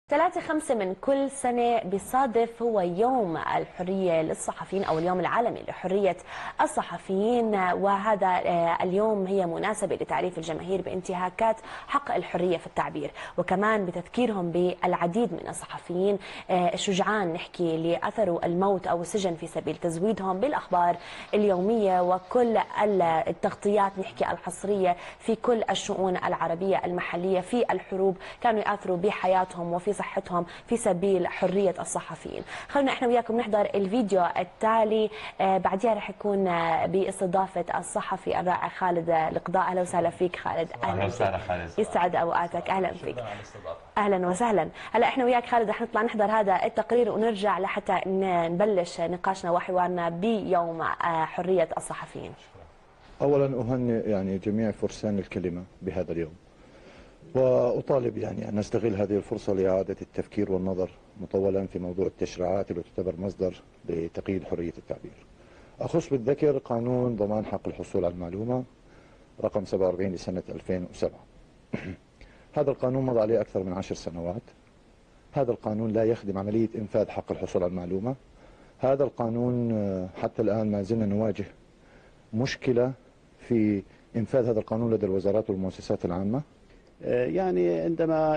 3/5 من كل سنة بيصادف هو يوم الحرية للصحفيين أو اليوم العالمي لحرية الصحفيين، وهذا اليوم هي مناسبة لتعريف الجماهير بانتهاكات حق الحرية في التعبير، وكمان بتذكيرهم بالعديد من الصحفيين الشجعان نحكي اللي أثروا الموت أو السجن في سبيل تزويدهم بالأخبار اليومية وكل التغطيات نحكي الحصرية في كل الشؤون العربية المحلية في الحروب، كانوا يأثروا بحياتهم وفي صحتهم في سبيل حرية الصحفيين. خلونا احنا وياكم نحضر الفيديو التالي، بعدها رح يكون باستضافة الصحفي الرائع خالد القضاء. اهلا وسهلا فيك خالد. اهلا وسهلا خالد، يسعد اوقاتك. اهلا فيك. اهلا وسهلا. هلا احنا وياك خالد رح نطلع نحضر هذا التقرير ونرجع لحتى نبلش نقاشنا وحوارنا بيوم حرية الصحفيين. اولا اهنئ جميع فرسان الكلمة بهذا اليوم، وأطالب أن نستغل هذه الفرصة لإعادة التفكير والنظر مطولا في موضوع التشريعات التي تعتبر مصدر لتقييد حرية التعبير. أخص بالذكر قانون ضمان حق الحصول على المعلومة رقم 47 لسنة 2007. هذا القانون مضى عليه أكثر من 10 سنوات. هذا القانون لا يخدم عملية إنفاذ حق الحصول على المعلومة. هذا القانون حتى الآن ما زلنا نواجه مشكلة في إنفاذ هذا القانون لدى الوزارات والمؤسسات العامة. عندما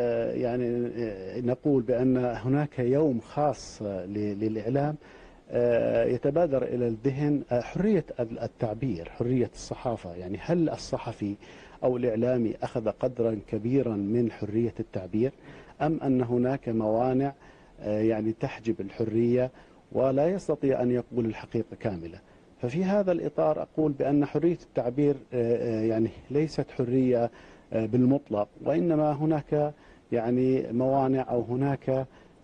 نقول بأن هناك يوم خاص للإعلام، يتبادر إلى الذهن حرية التعبير، حرية الصحافة. هل الصحفي أو الإعلامي أخذ قدرا كبيرا من حرية التعبير، أم أن هناك موانع تحجب الحرية ولا يستطيع أن يقول الحقيقة كاملة؟ ففي هذا الإطار أقول بأن حرية التعبير ليست حرية بالمطلق، وإنما هناك موانع أو هناك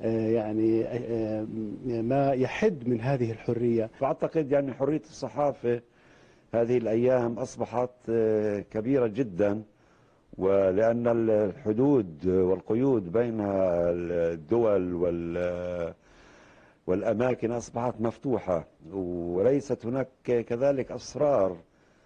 ما يحد من هذه الحرية. فأعتقد حرية الصحافة هذه الأيام أصبحت كبيرة جدا، ولأن الحدود والقيود بين الدول والأماكن أصبحت مفتوحة، وليست هناك كذلك أسرار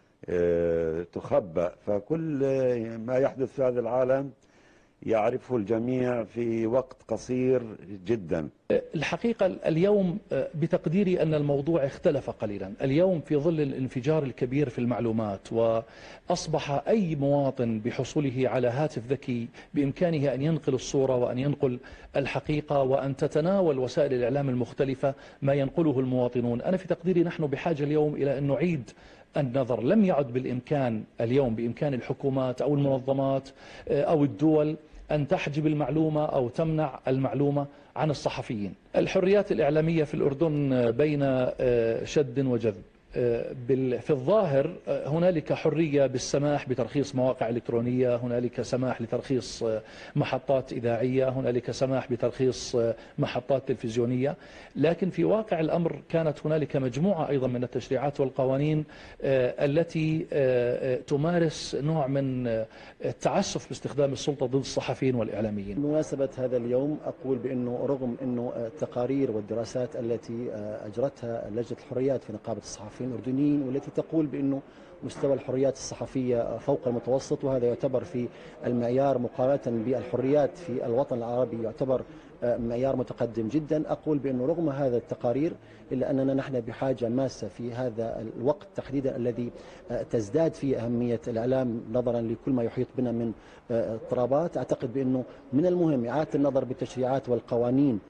تخبأ، فكل ما يحدث في هذا العالم يعرفه الجميع في وقت قصير جدا. الحقيقة اليوم بتقديري أن الموضوع اختلف قليلا. اليوم في ظل الانفجار الكبير في المعلومات، وأصبح أي مواطن بحصوله على هاتف ذكي بإمكانه أن ينقل الصورة وأن ينقل الحقيقة، وأن تتناول وسائل الإعلام المختلفة ما ينقله المواطنون. أنا في تقديري نحن بحاجة اليوم إلى أن نعيد النظر. لم يعد بالإمكان اليوم بإمكان الحكومات أو المنظمات أو الدول أن تحجب المعلومة أو تمنع المعلومة عن الصحفيين. الحريات الإعلامية في الأردن بين شد وجذب. في الظاهر هنالك حرية بالسماح بترخيص مواقع إلكترونية، هنالك سماح لترخيص محطات إذاعية، هنالك سماح بترخيص محطات تلفزيونية، لكن في واقع الأمر كانت هنالك مجموعة أيضا من التشريعات والقوانين التي تمارس نوع من التعسف باستخدام السلطة ضد الصحفيين والإعلاميين. بمناسبة هذا اليوم أقول بأنه رغم أنه التقارير والدراسات التي أجرتها لجنة الحريات في نقابة الصحفيين الأردنيين، والتي تقول بأنه مستوى الحريات الصحفية فوق المتوسط، وهذا يعتبر في المعيار مقارنة بالحريات في الوطن العربي يعتبر معيار متقدم جدا، أقول بأنه رغم هذا التقارير إلا أننا نحن بحاجة ماسة في هذا الوقت تحديدا الذي تزداد فيه أهمية الإعلام نظرا لكل ما يحيط بنا من اضطرابات. أعتقد بأنه من المهم إعادة النظر بالتشريعات والقوانين.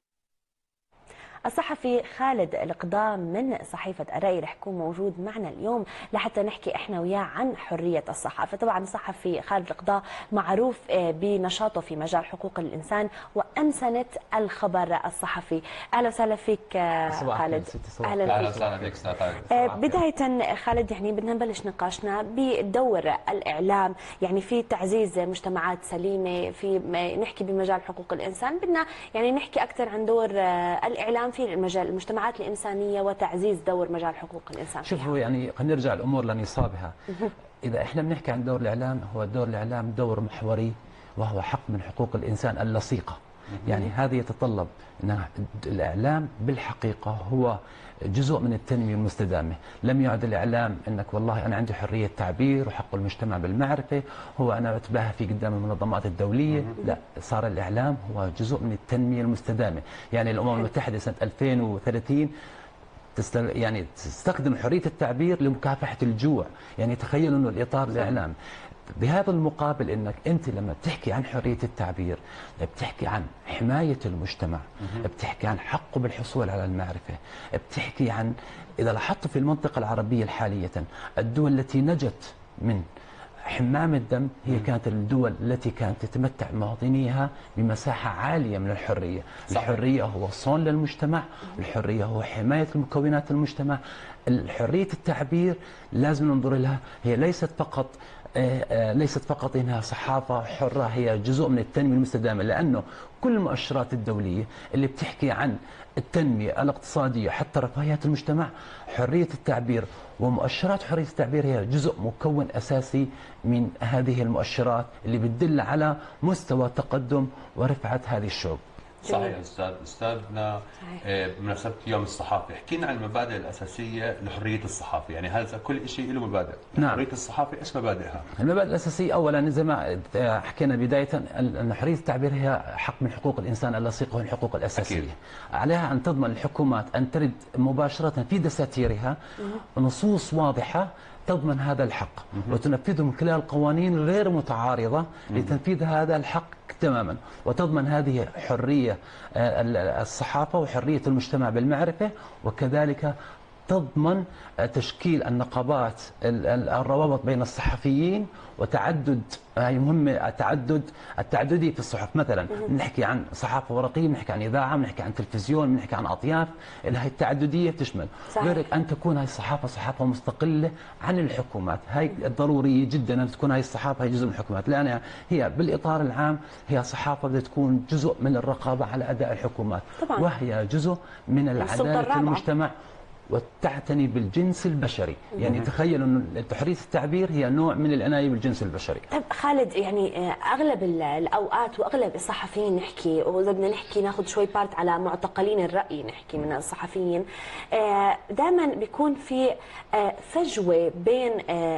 الصحفي خالد القضاء من صحيفة الرأي رح يكون موجود معنا اليوم لحتى نحكي احنا وياه عن حرية الصحافة. طبعا الصحفي خالد القضاء معروف بنشاطه في مجال حقوق الإنسان وأنسنة الخبر الصحفي. أهلا وسهلا فيك خالد. أهلا وسهلا فيك أستاذ خالد. بداية خالد بدنا نبلش نقاشنا بدور الإعلام في تعزيز مجتمعات سليمة، في نحكي بمجال حقوق الإنسان، بدنا نحكي أكثر عن دور الإعلام في المجتمعات الإنسانية وتعزيز دور مجال حقوق الإنسان. شوفوا خلينا نرجع الأمور لنصابها. إذا إحنا بنحكي عن دور الإعلام، هو دور الإعلام دور محوري، وهو حق من حقوق الإنسان اللصيقة. يعني هذا يتطلب أن الإعلام بالحقيقة هو جزء من التنمية المستدامة. لم يعد الإعلام أنك والله أنا عندي حرية تعبير وحق المجتمع بالمعرفة، هو أنا بتباهى فيه قدام المنظمات الدولية. لا، صار الإعلام هو جزء من التنمية المستدامة. يعني الأمم المتحدة سنة 2030 يعني تستخدم حرية التعبير لمكافحة الجوع. يعني تخيلوا أنه الإطار الإعلام بهذا المقابل، انك انت لما بتحكي عن حريه التعبير بتحكي عن حمايه المجتمع، بتحكي عن حقه بالحصول على المعرفه، بتحكي عن، اذا لاحظت في المنطقه العربيه حاليا الدول التي نجت من حمام الدم هي كانت الدول التي كانت تتمتع مواطنيها بمساحة عالية من الحرية. الحرية هو صون للمجتمع، الحرية هو حماية المكونات المجتمع. الحرية التعبير لازم ننظر لها، هي ليست فقط انها صحافة حرة، هي جزء من التنمية المستدامة. لانه كل المؤشرات الدولية اللي بتحكي عن التنمية الاقتصادية حتى رفاهية المجتمع، حرية التعبير ومؤشرات حرية التعبير هي جزء مكون أساسي من هذه المؤشرات اللي بتدل على مستوى تقدم ورفعة هذه الشعوب. صحيح استاذنا. بمناسبه يوم الصحافي، حكينا عن المبادئ الاساسيه لحريه الصحافه، يعني هذا كل شيء له مبادئ. نعم. حريه الصحافه ايش مبادئها؟ المبادئ الاساسيه اولا زي ما حكينا بدايه ان حريه التعبير هي حق من حقوق الانسان اللصيقه بالحقوق الاساسيه. أكيد. عليها ان تضمن الحكومات ان ترد مباشره في دساتيرها نصوص واضحه تضمن هذا الحق وتنفذه من خلال قوانين غير متعارضه لتنفيذ هذا الحق تماما، وتضمن هذه حرية الصحافة وحرية المجتمع بالمعرفة، وكذلك تضمن تشكيل النقابات الروابط بين الصحفيين وتعدد، هي مهمة، التعددي في الصحف. مثلا بنحكي عن صحافة ورقية، بنحكي عن إذاعة، بنحكي عن تلفزيون، بنحكي عن أطياف. هي التعددية تشمل غير أن تكون هاي الصحافة صحافة مستقلة عن الحكومات. هاي ضرورية جدا أن تكون هاي الصحافة هي جزء من الحكومات، لأن هي بالإطار العام هي صحافة بدها تكون جزء من الرقابة على أداء الحكومات طبعا. وهي جزء من العدالة في المجتمع وتعتني بالجنس البشري. يعني تخيل أن حرية التعبير هي نوع من العناية بالجنس البشري. طيب خالد، يعني أغلب الأوقات وأغلب الصحفيين نحكي، وإذا بدنا نحكي ناخذ شوي بارت على معتقلين الرأي نحكي من الصحفيين، دائما بيكون في فجوة بين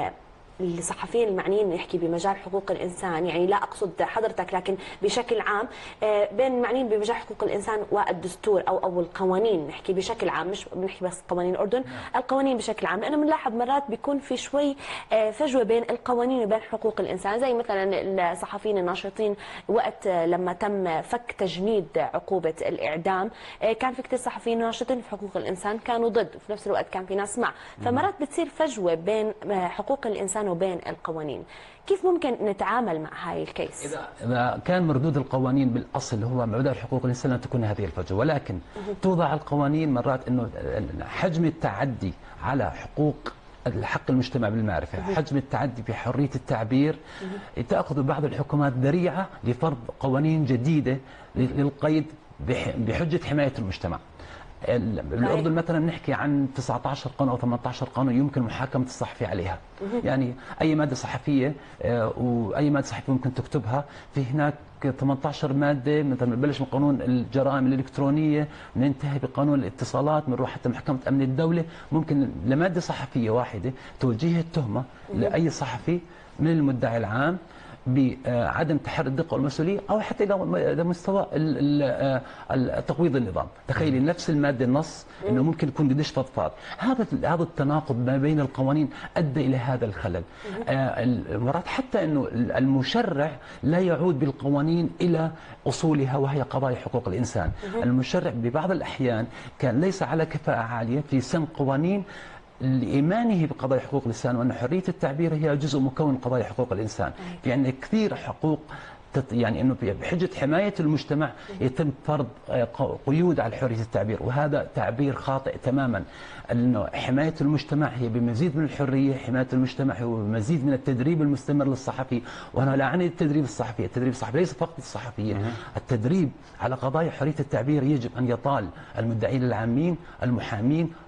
الصحفيين المعنيين نحكي بمجال حقوق الإنسان، يعني لا أقصد حضرتك لكن بشكل عام، بين المعنيين بمجال حقوق الإنسان والدستور أو القوانين نحكي بشكل عام، مش بنحكي بس قوانين الأردن، القوانين بشكل عام. لأنه بنلاحظ مرات بيكون في شوي فجوة بين القوانين وبين حقوق الإنسان، زي مثلا الصحفيين الناشطين وقت لما تم فك تجميد عقوبة الإعدام، كان في كثير صحفيين ناشطين في حقوق الإنسان كانوا ضد، وفي نفس الوقت كان في ناس مع، فمرات بتصير فجوة بين حقوق الإنسان وبين القوانين. كيف ممكن نتعامل مع هاي الكيس؟ إذا كان مردود القوانين بالأصل هو مبدأ حقوق الإنسان أن تكون هذه الفجوة، ولكن توضع القوانين مرات أنه حجم التعدي على حقوق الحق المجتمع بالمعرفة، حجم التعدي في حرية التعبير، تأخذ بعض الحكومات ذريعة لفرض قوانين جديدة للقيد بحجة حماية المجتمع. بالأردن مثلا نحكي عن 19 قانون أو 18 قانون يمكن محاكمة الصحفي عليها. يعني أي مادة صحفية وأي مادة صحفية ممكن تكتبها، في هناك 18 مادة، مثلا بنبلش من قانون الجرائم الإلكترونية، ننتهي بقانون الاتصالات، بنروح حتى محكمة أمن الدولة. ممكن لمادة صحفية واحدة توجيه التهمة لأي صحفي من المدعي العام بعدم تحري الدقة والمسؤولية، أو حتى إلى مستوى تقويض النظام. تخيلي نفس المادة النص أنه ممكن يكون قديش فضفاض. هذا التناقض ما بين القوانين أدى إلى هذا الخلل. مرات حتى أنه المشرع لا يعود بالقوانين إلى أصولها وهي قضايا حقوق الإنسان. المشرع ببعض الأحيان كان ليس على كفاءة عالية في سن قوانين لإيمانه بقضايا حقوق الإنسان، وأن حرية التعبير هي جزء مكون من قضايا حقوق الإنسان. في عندنا كثير حقوق، يعني أنه بحجة حماية المجتمع يتم فرض قيود على حرية التعبير، وهذا تعبير خاطئ تماما. أنه حماية المجتمع هي بمزيد من الحرية، حماية المجتمع هو بمزيد من التدريب المستمر للصحفي. وأنا لا أعني التدريب الصحفي، التدريب الصحفي ليس فقط الصحفيين، التدريب على قضايا حرية التعبير يجب أن يطال المدعين العامين، المحامين،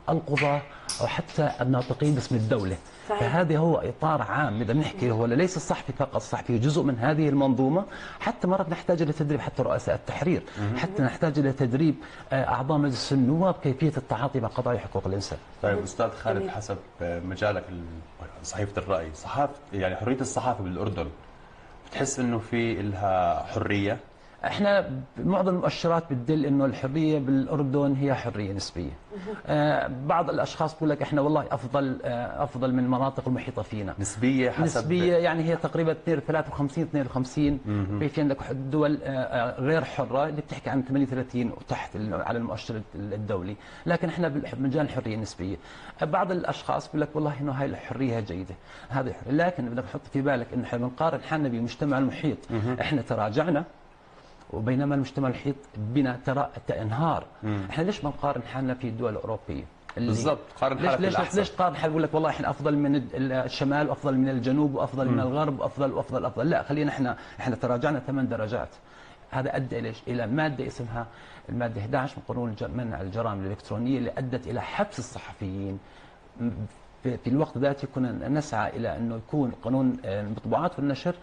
القضاة أو حتى الناطقين باسم الدولة. صحيح. فهذا هو إطار عام إذا بنحكي، هو ليس الصحفي فقط، الصحفي جزء من هذه المنظومة. حتى مرات نحتاج إلى تدريب حتى رؤساء التحرير، حتى نحتاج إلى تدريب أعضاء مجلس النواب كيفية التعاطي مع قضايا حقوق الإنسان. طيب أستاذ خالد، حسب مجالك صحيفة الرأي، يعني حرية الصحافة بالأردن بتحس إنه في لها حرية؟ احنا معظم المؤشرات بتدل انه الحريه بالاردن هي حريه نسبيه. بعض الاشخاص بيقول لك احنا والله افضل من المناطق المحيطه فينا. نسبيه حسب نسبيه يعني هي تقريبا 53 في عندك دول غير حره اللي بتحكي عن 38 وتحت على المؤشر الدولي، لكن احنا بمجال الحريه النسبيه. بعض الاشخاص بيقول لك والله انه هاي الحريه جيده، هذه حرية. لكن بدك تحط في بالك انه احنا بنقارن حالنا بمجتمع المحيط، احنا تراجعنا وبينما المجتمع المحيط بنا ترى انهار. احنا ليش ما نقارن حالنا في الدول الاوروبيه؟ بالضبط، قارن حالك بالاحسن. ليش قارن حالك بقول لك والله احنا افضل من الشمال وافضل من الجنوب وافضل من الغرب وافضل. لا، خلينا احنا تراجعنا 8 درجات. هذا ادى الى الى ماده اسمها الماده 11 من قانون منع الجرائم الالكترونيه اللي ادت الى حبس الصحفيين. في الوقت ذاته كنا نسعى الى انه يكون قانون المطبوعات والنشر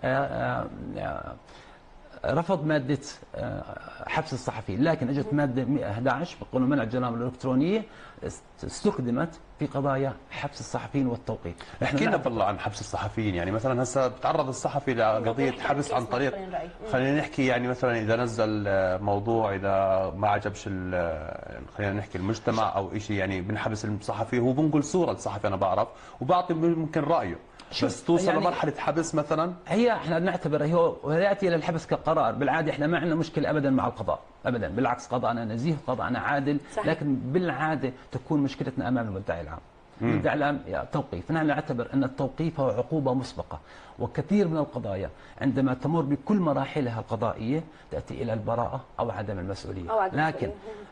رفض مادة حبس الصحفيين، لكن اجت مادة 111 بقانون منع الجرائم الإلكترونية استخدمت في قضايا حبس الصحفيين والتوقيف. احكي لنا بالله عن حبس الصحفيين، يعني مثلا هسه بتعرض الصحفي لقضية حبس عن طريق، خلينا نحكي يعني مثلا إذا نزل موضوع إذا ما عجبش خلينا نحكي المجتمع أو شيء، يعني بنحبس الصحفي، هو بنقول صورة الصحفي أنا بعرف وبعطي ممكن رأيه، بس توصل يعني لمرحله حبس مثلا. هي احنا نعتبر هو ياتي الى الحبس كقرار، بالعاده احنا ما عندنا مشكله ابدا مع القضاء ابدا، بالعكس قضاءنا نزيه قضاءنا عادل. صحيح. لكن بالعاده تكون مشكلتنا امام المدعي العام. المدعي العام توقيف، نحن نعتبر ان التوقيف هو عقوبه مسبقه، وكثير من القضايا عندما تمر بكل مراحلها القضائيه تاتي الى البراءه او عدم المسؤوليه. لكن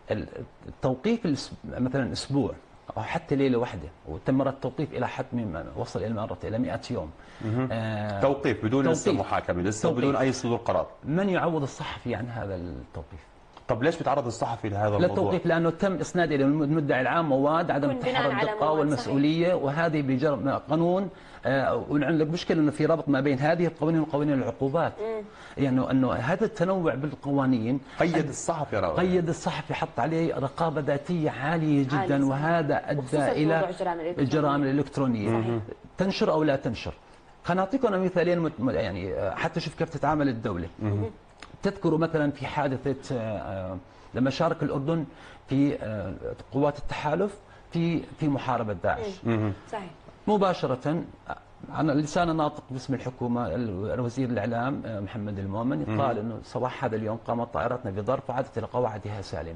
التوقيف مثلا اسبوع أو حتى ليلة واحدة وتم التوقيف إلى حد وصل إلى مرة إلى 100 يوم. توقيف بدون لسه محاكمة، لسه بدون أي صدور قرار. من يعوض الصحفي عن هذا التوقيف؟ طب ليش بيتعرض الصحفي لهذا الموضوع؟ للتوقيف لأنه تم إسناد إلى المدعي العام مواد عدم تحرر الدقة والمسؤولية، وهذه بجرم قانون. وعندك مشكلة إنه في ربط ما بين هذه القوانين وقوانين العقوبات. يعني إنه هذا التنوع بالقوانين قيد الصحفي، قيد الصحفي، حط عليه رقابة ذاتية عالية جدا، وهذا أدى إلى الجرائم الإلكترونية. تنشر أو لا تنشر. خلينا نعطيكم مثالين يعني حتى شوف كيف تتعامل الدولة. تذكروا مثلا في حادثة لما شارك الأردن في قوات التحالف في محاربة داعش. صحيح. مباشرة عن لسان الناطق باسم الحكومة وزير الإعلام محمد المؤمن قال أنه صباح هذا اليوم قامت طائرتنا بضرب وعادت إلى قواعدها سالمة.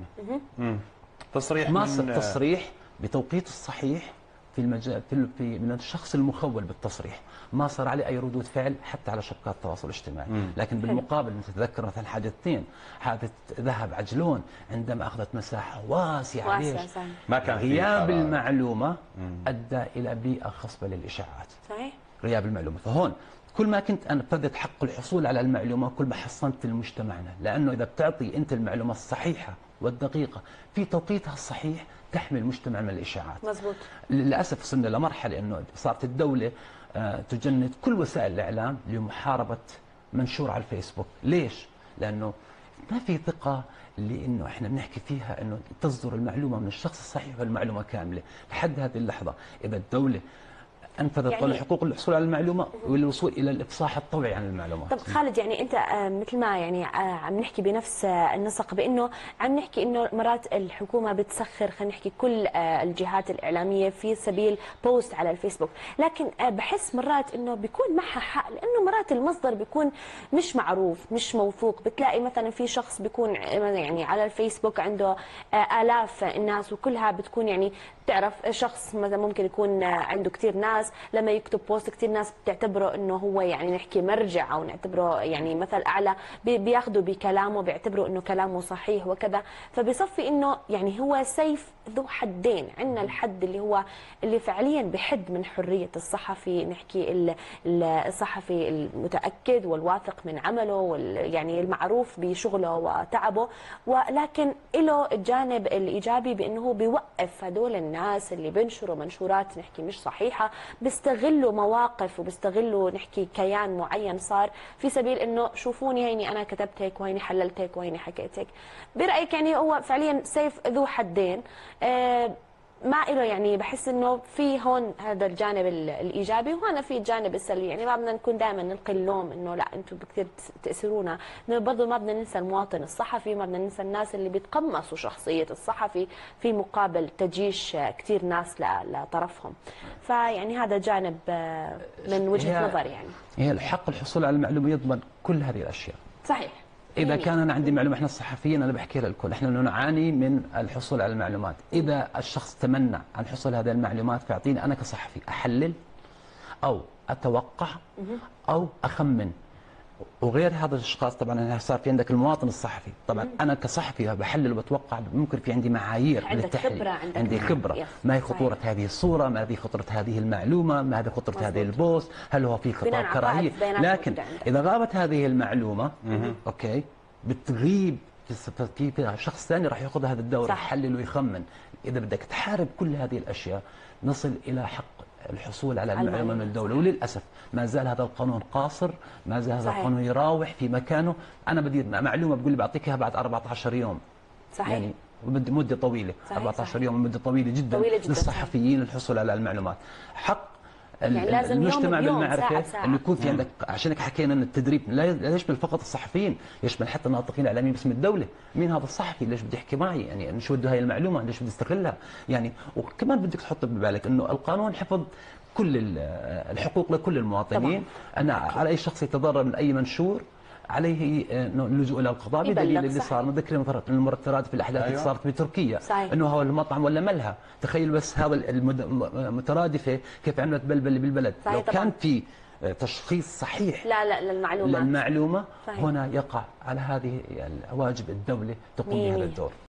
تصريح تصريح بتوقيت الصحيح في المجال من الشخص المخول بالتصريح، ما صار عليه اي ردود فعل حتى على شبكات التواصل الاجتماعي. لكن بالمقابل نتذكر مثلا حادثتين، حادث ذهب عجلون عندما اخذت مساحه واسعه. ليش؟ ما كان غياب المعلومه ادى الى بيئه خصبه للاشاعات. صحيح. غياب المعلومه، فهون كل ما كنت انا فقدت حق الحصول على المعلومه كل ما حصنت مجتمعنا، لانه اذا بتعطي انت المعلومه الصحيحه والدقيقه في توقيتها الصحيح تحمي المجتمع من الاشاعات. مزبوط. للاسف وصلنا لمرحله انه صارت الدوله تجند كل وسائل الاعلام لمحاربه منشور على الفيسبوك. ليش؟ لانه ما في ثقه لانه احنا بنحكي فيها انه تصدر المعلومه من الشخص الصحيح والمعلومه كامله. لحد هذه اللحظه اذا الدوله انفذت يعني حقوق الحصول على المعلومه والوصول الى الافصاح الطوعي عن المعلومات. طب خالد، يعني انت مثل ما يعني عم نحكي بنفس النسق بانه عم نحكي انه مرات الحكومه بتسخر خلينا نحكي كل الجهات الاعلاميه في سبيل بوست على الفيسبوك، لكن بحس مرات انه بيكون معها حق، لانه مرات المصدر بيكون مش معروف مش موثوق. بتلاقي مثلا في شخص بيكون يعني على الفيسبوك عنده آلاف الناس وكلها بتكون يعني تعرف شخص مثلا ممكن يكون عنده كثير ناس ناس لما يكتب بوست كثير ناس بتعتبره انه هو يعني نحكي مرجع او نعتبره يعني مثل اعلى، بياخذوا بكلامه بيعتبروا انه كلامه صحيح وكذا، فبصفي انه يعني هو سيف ذو حدين. عندنا الحد اللي هو اللي فعليا بحد من حريه الصحفي، نحكي الصحفي المتاكد والواثق من عمله يعني المعروف بشغله وتعبه، ولكن له الجانب الايجابي بانه هو بيوقف هدول الناس اللي بينشروا منشورات نحكي مش صحيحه، بيستغلوا مواقف وبيستغلوا نحكي كيان معين صار في سبيل انه شوفوني هيني انا كتبت هيك وهيني حللت هيك وهيني حكيت هيك. برايك يعني هو فعليا سيف ذو حدين، ما له يعني بحس انه في هون هذا الجانب الايجابي وهنا في الجانب السلبي، يعني ما بدنا نكون دائما نلقي اللوم انه لا انتم كثير تاثرونا، برضه ما بدنا ننسى المواطن الصحفي، ما بدنا ننسى الناس اللي بيتقمصوا شخصيه الصحفي في مقابل تجيش كثير ناس لطرفهم. فيعني هذا جانب من وجهه نظر. يعني هي الحق الحصول على المعلومه يضمن كل هذه الاشياء. صحيح. إذا كان أنا عندي معلومة، إحنا الصحفيين أنا بحكي للكل، إحنا نعاني من الحصول على المعلومات. إذا الشخص تمنع عن حصول هذه المعلومات فيعطيني أنا كصحفي أحلل أو أتوقع أو أخمن. وغير هذا الاشخاص طبعا صار في عندك المواطن الصحفي، طبعا انا كصحفي بحلل وبتوقع، ممكن في عندي معايير للتحليل، عندي خبره، ما هي خطوره هذه الصوره، ما هي خطوره هذه المعلومه، ما هي خطوره هذه البوست، هل هو في خطاب كراهيه. لكن اذا غابت هذه المعلومه اوكي بتغيب في شخص ثاني راح ياخذ هذا الدور يحلل ويخمن. اذا بدك تحارب كل هذه الاشياء نصل الى حق الحصول على المعلومه من الدوله، وللاسف ما زال هذا القانون قاصر، ما زال هذا القانون يراوح في مكانه. انا بدي معلومه بقول لي بعطيك اياها بعد 14 يوم. صحيح. يعني مده طويله. صحيح. 14 يوم مده طويله جدا للصحفيين الحصول على المعلومات. حق يعني المجتمع بالمعرفه انه يكون في عندك، عشان هيك حكينا ان التدريب لا يشمل فقط الصحفيين، يشمل حتى الناطقين الاعلاميين باسم الدوله. مين هذا الصحفي؟ ليش بده يحكي معي؟ يعني شو بده هاي المعلومه؟ ليش بده يستغلها؟ يعني وكمان بدك تحط ببالك انه القانون حفظ كل الحقوق لكل المواطنين. انا على اي شخص يتضرر من اي منشور عليه اللجوء الى القضاء بدليل اللي صار. نذكر المرترات في الاحداث اللي صارت بتركيا، انه هو المطعم ولا ملهى. تخيل بس هذا المترادفه كيف عملت بلبله بالبلد. لو كان في تشخيص صحيح لا للمعلومه هنا يقع على هذه واجب الدوله تقوم بهذا الدور.